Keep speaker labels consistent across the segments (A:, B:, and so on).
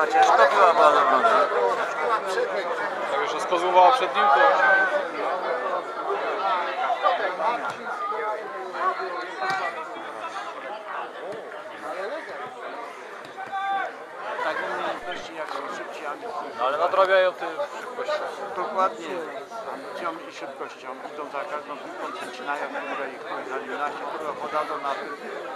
A: ciężko była do obrony.
B: Jak już rozkozłowała przed nim, to...
C: Takie umiejętności jak są szybciej
B: No, ale nadrabiają tym szybkością.
C: dokładnie ambicją i szybkością. Idą za każdą piłką, zaczynają, które ich zaczynacie, które podadzą na tył.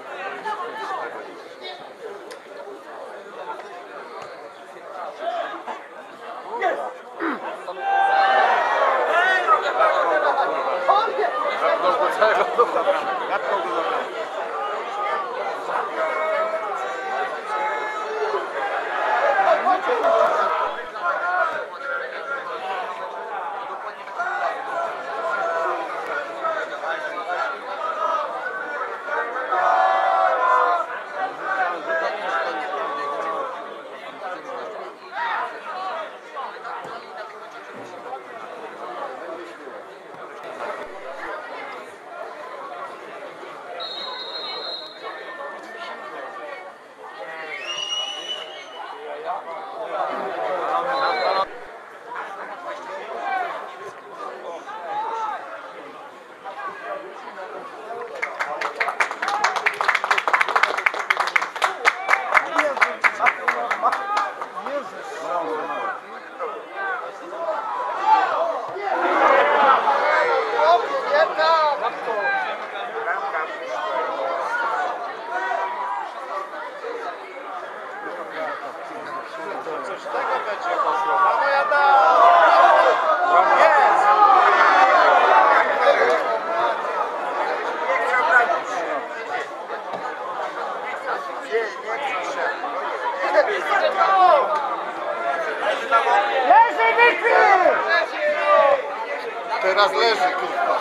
D: Leży, wykrył!
E: Teraz leży, kurwa.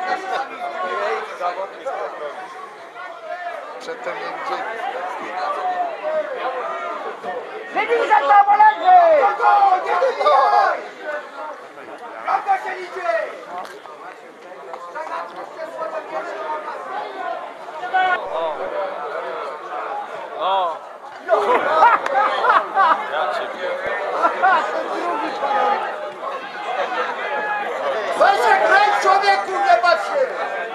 E: Przedtem nie widzieli.
D: Wybij za to, leży! Bramka się liczy!
B: No! Ja cię
D: Weź kręć, człowieku, nie patrz się!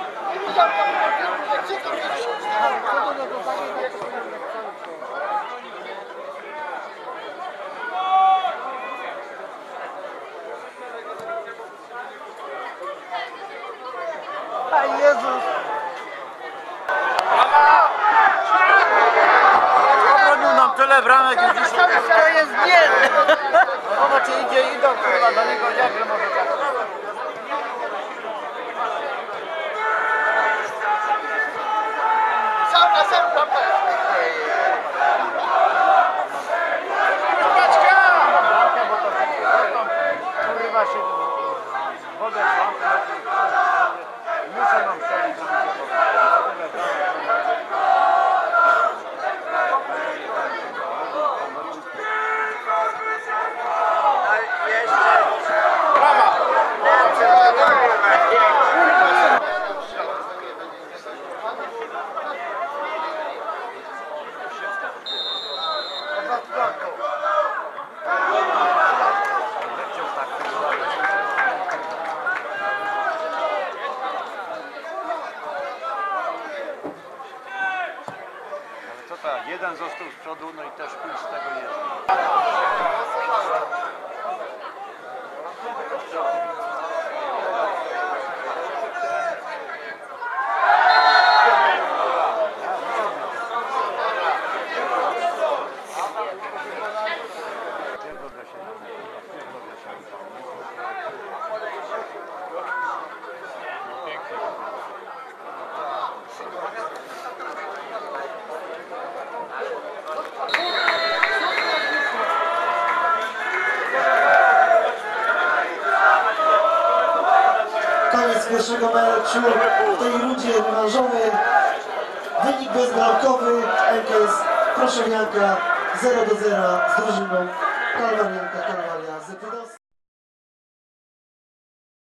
D: A Jezus!
A: Obronił nam tyle bramek już dzisiaj.
D: To jest biedne!
A: Ono ci idą kurwa do niego, jakże może tak.
D: Sam na sam bramka!
C: Kurwa się wodę z banku, muszę nam strzelić. Jeden został z przodu, no i też pójść z tego jest.
F: Koniec pierwszego meczu w tej rundzie rewanżowej. Wynik bezbramkowy. MKS Proszowianka 0-0 z drużyną Kalwarianka Kalwaria z Epidosy.